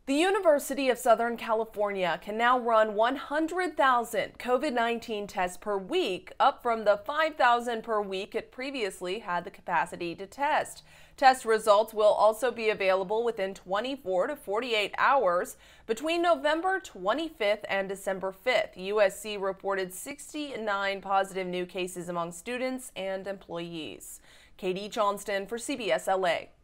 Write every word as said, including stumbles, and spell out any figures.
The University of Southern California can now run one hundred thousand COVID nineteen tests per week, up from the five thousand per week it previously had the capacity to test. Test results will also be available within twenty-four to forty-eight hours. Between November twenty-fifth and December fifth, U S C reported sixty-nine positive new cases among students and employees. Katie Johnston for C B S L A.